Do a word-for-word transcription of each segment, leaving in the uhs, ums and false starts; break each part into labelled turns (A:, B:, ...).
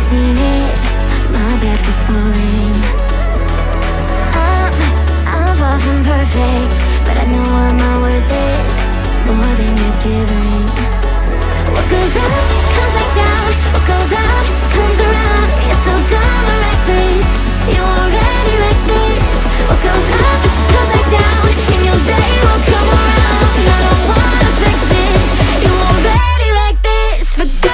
A: seen it, my bad for falling. I'm, I'm far from perfect, but I know what my worth is, more than you're giving. What goes up, comes back down. What goes out, comes around. You're so dumb or reckless, you already wrecked this. What goes up, comes back down, and your day will come around. I don't wanna fix this, you already wrecked this for good.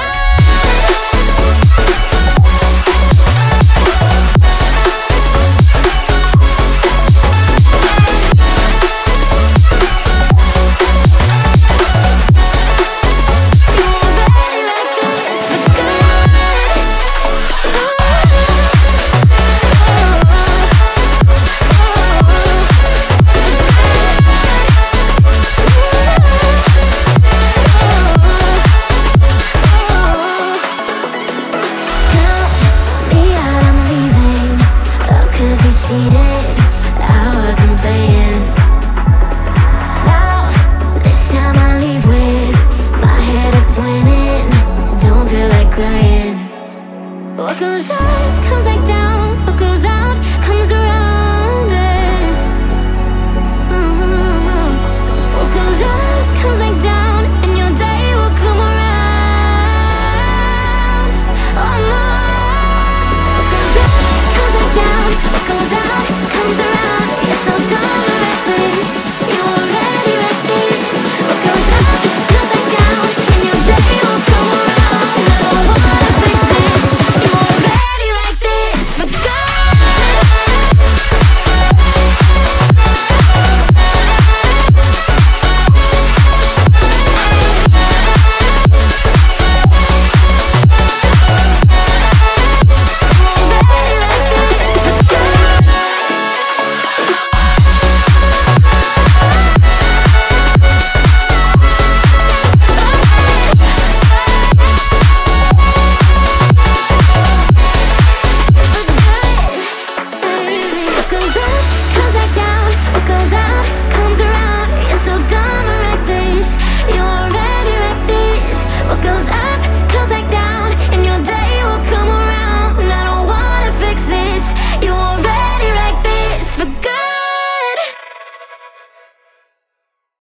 A: Cheated.